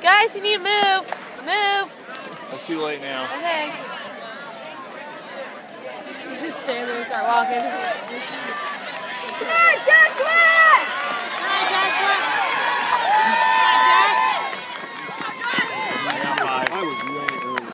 Guys, you need to move. Move. It's too late now. Okay. Just stand there and start walking.